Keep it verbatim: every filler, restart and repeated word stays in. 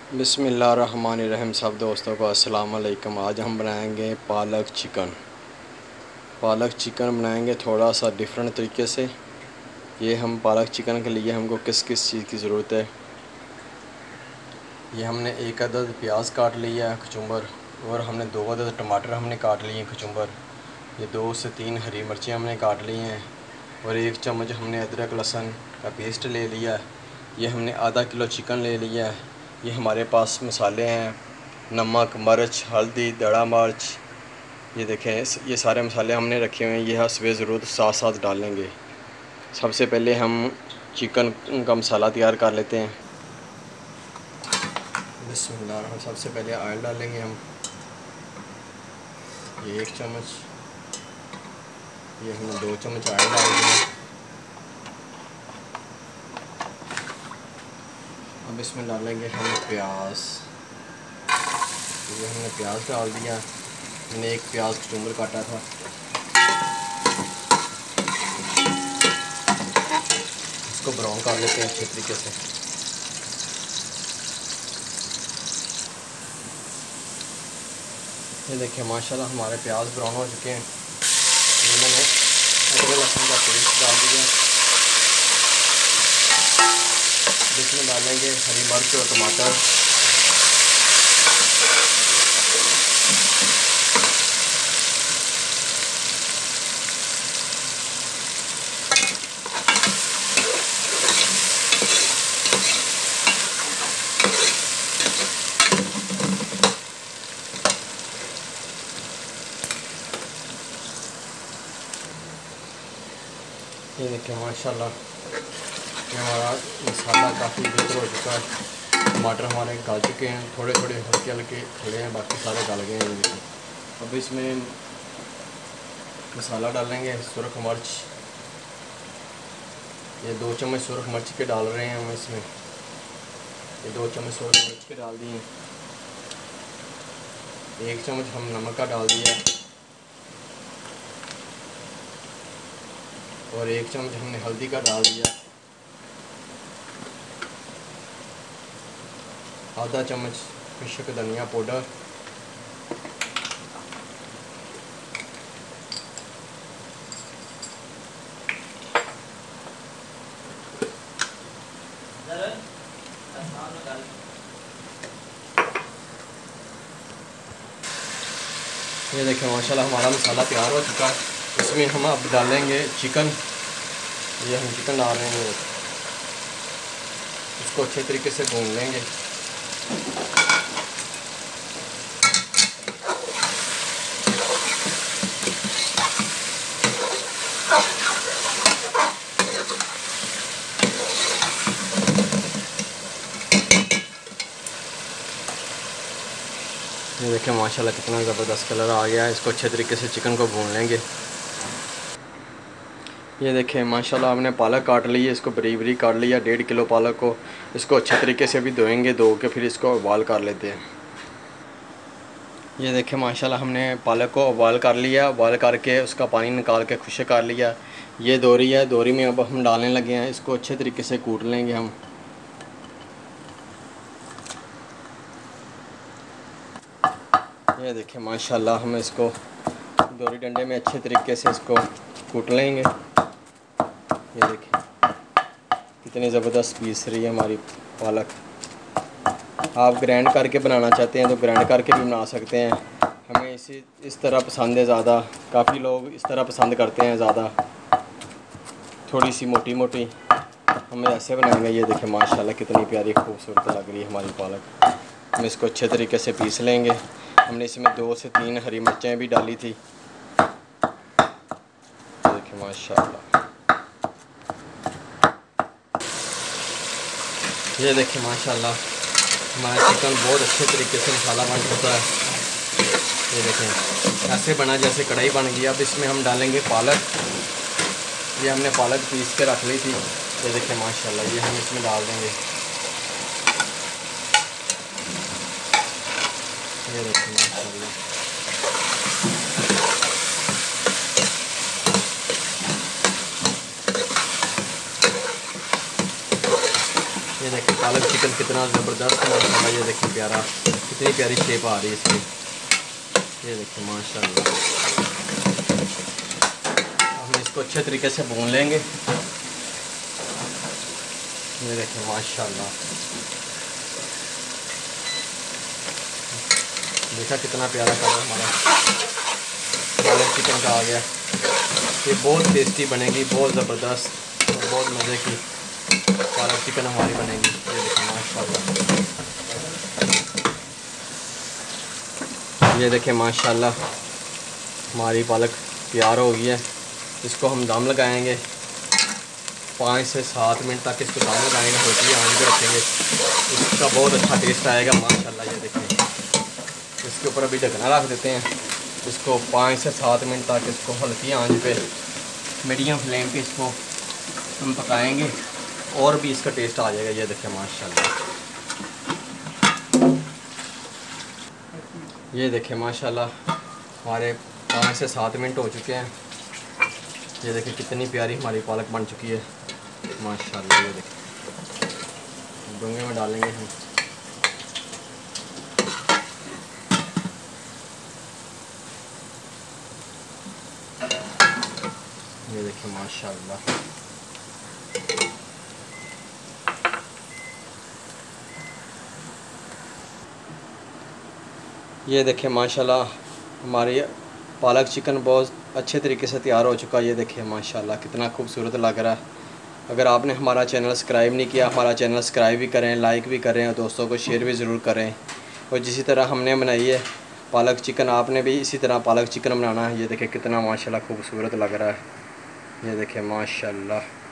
बिस्मिल्लाहिर्रहमानिर्रहीम। सब दोस्तों को अस्सलाम वालेकुम। आज हम बनाएंगे पालक चिकन। पालक चिकन बनाएंगे थोड़ा सा डिफरेंट तरीके से। ये हम पालक चिकन के लिए हमको किस किस चीज़ की ज़रूरत है। ये हमने एक अदद प्याज काट लिया है कचुम्बर, और हमने दो अदद टमाटर हमने काट लिए हैं कचुम्बर। ये दो से तीन हरी मिर्चें हमने काट ली हैं, और एक चम्मच हमने अदरक लहसुन का पेस्ट ले लिया है। ये हमने आधा किलो चिकन ले लिया है। ये हमारे पास मसाले हैं, नमक, मिर्च, हल्दी, दड़ा मिर्च। ये देखें, ये सारे मसाले हमने रखे हुए हैं। ये हस्बे ज़रूरत साथ साथ डालेंगे। सबसे पहले हम चिकन का मसाला तैयार कर लेते हैं। बिस्मिल्लाह। सबसे पहले ऑयल डालेंगे हम, ये एक चम्मच। ये हमने दो चम्मच ऑयल डाल दिया। अब इसमें डालेंगे हम प्याज। ये हमने प्याज डाल दिया। मैंने एक प्याज कचुम्बर काटा था। इसको ब्राउन कर लेते हैं अच्छे तरीके से। ये देखिए माशाल्लाह हमारे प्याज ब्राउन हो चुके हैं। ये मैंने अदरक लहसुन का पेस्ट डाल दिया। इसमें डालेंगे हरी मिर्च और टमाटर। ये देखिए माशाल्लाह हमारा मसाला काफ़ी बेहतर हो चुका है। टमाटर हमारे गल चुके हैं, थोड़े थोड़े हल्के हल्के खड़े हैं, बाकी सारे गल गए हैं। ये देखिए अब इसमें मसाला डालेंगे। सुरख मिर्च, ये दो चम्मच सुरख मिर्च के डाल रहे हैं हम इसमें। ये दो चम्मच सुरख मिर्च के डाल दिए। एक चम्मच हम नमक का डाल दिया, और एक चम्मच हमने हल्दी का डाल दिया। आधा चम्मच खुश्क धनिया पाउडर, ये देखें माशाल्लाह हमारा मसाला तैयार हो चुका है। इसमें हम अब डालेंगे चिकन। ये हम चिकन डाल रहे हैं, इसको अच्छे तरीके से भून लेंगे। ये देखें माशाल्लाह कितना ज़बरदस्त कलर आ गया है। इसको अच्छे तरीके से चिकन को भून लेंगे। ये देखें माशाल्लाह हमने पालक काट ली है, इसको बरीक बरीक काट लिया। डेढ़ किलो पालक को इसको अच्छे तरीके से अभी धोएंगे, धो के फिर इसको उबाल कर लेते हैं। ये देखें माशाल्लाह हमने पालक को उबाल कर लिया। उबाल करके उसका पानी निकाल के खुश्क कर लिया। ये दोरी है, दोरी में अब हम डालने लगे हैं। इसको अच्छे तरीके से कूट लेंगे हम। ये देखें माशाल्लाह हम इसको दोरी डंडे में अच्छे तरीके से इसको कूट लेंगे। ये देखें कितनी ज़बरदस्त पीस रही है हमारी पालक। आप ग्राइंड करके बनाना चाहते हैं तो ग्राइंड करके भी बना सकते हैं। हमें इसी इस तरह पसंद है ज़्यादा। काफ़ी लोग इस तरह पसंद करते हैं ज़्यादा, थोड़ी सी मोटी मोटी। हमें ऐसे बनाएंगे। ये देखें माशाल्लाह कितनी प्यारी खूबसूरत लग रही है हमारी पालक। हम इसको अच्छे तरीके से पीस लेंगे। हमने इसमें दो से तीन हरी मिर्चें भी डाली थी। देखिए माशाल्लाह। ये देखिए माशाल्लाह हमारा चिकन बहुत अच्छे तरीके से मसाला बन चुका है। ये देखें ऐसे बना जैसे कढ़ाई बन गई। अब इसमें हम डालेंगे पालक। ये हमने पालक पीस के रख ली थी। ये देखें माशाल्लाह ये हम इसमें डाल देंगे। ये देखें माशाल्लाह ये देखिए पालक पालक चिकन कितना ज़बरदस्त माशाल्लाह। ये देखिए प्यारा, कितनी प्यारी शेप आ रही है इसकी। ये देखिए माशाल्लाह। हम इसको अच्छे तरीके से भून लेंगे। ये देखिए माशाल्लाह, देखा कितना प्यारा कलर हमारा पालक चिकन का आ गया। ये बहुत टेस्टी बनेगी, बहुत ज़बरदस्त और बहुत मज़े की पालक चिकन हमारी बनेगी। ये देखिए माशाल्लाह। ये देखिए माशाल्लाह हमारी पालक तैयार हो गई है। इसको हम दम लगाएंगे पाँच से सात मिनट तक। इसको दम लगाएंगे, हल्की आंच पे रखेंगे, इसका बहुत अच्छा टेस्ट आएगा माशाल्लाह। ये देखिए इसके ऊपर अभी ढकना रख देते हैं। इसको पाँच से सात मिनट तक इसको हल्की आंच पे मीडियम फ्लेम पे इसको हम पकाएंगे और भी इसका टेस्ट आ जाएगा। ये देखिए माशाल्लाह। ये देखिए माशाल्लाह हमारे पाँच से सात मिनट हो चुके हैं। ये देखिए कितनी प्यारी हमारी पालक बन चुकी है माशाल्लाह। ये देखिए डोंगे में डालेंगे हम। ये देखिए माशाल्लाह। ये देखिए माशाल्लाह हमारी पालक चिकन बहुत अच्छे तरीके से तैयार हो चुका है। ये देखिए माशाल्लाह कितना खूबसूरत लग रहा है। अगर आपने हमारा चैनल सब्सक्राइब नहीं किया, हमारा चैनल सब्सक्राइब भी करें, लाइक भी करें और दोस्तों को शेयर भी ज़रूर करें। और जिसी तरह हमने बनाई है पालक चिकन, आपने भी इसी तरह पालक चिकन बनाना है। ये देखिए कितना माशाल्लाह खूबसूरत लग रहा है। ये देखिए माशाल्लाह।